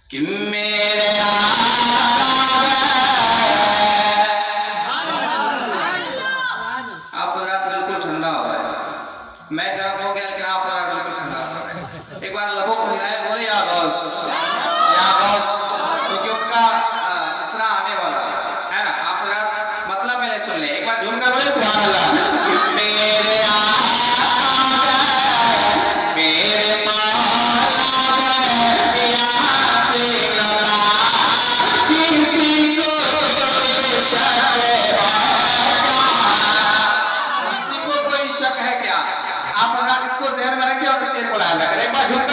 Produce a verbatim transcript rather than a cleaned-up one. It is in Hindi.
कि मेरे आका आप रात बिल्कुल ठंडा हो गए, मैं गर्म हो गया लेकिन आप रात बिल्कुल ठंडा हो गए। एक बार लबों को हिलाए, बोले या गौस या गौस, क्योंकि उनका इसरा आने वाला है ना। आप रात मतलब पहले सुन ले, एक बार झूमकर बोले सुभान अल्लाह। मेरे शक है क्या? आप इसको जहन में रखिए और शेर को लाया करें। एक बार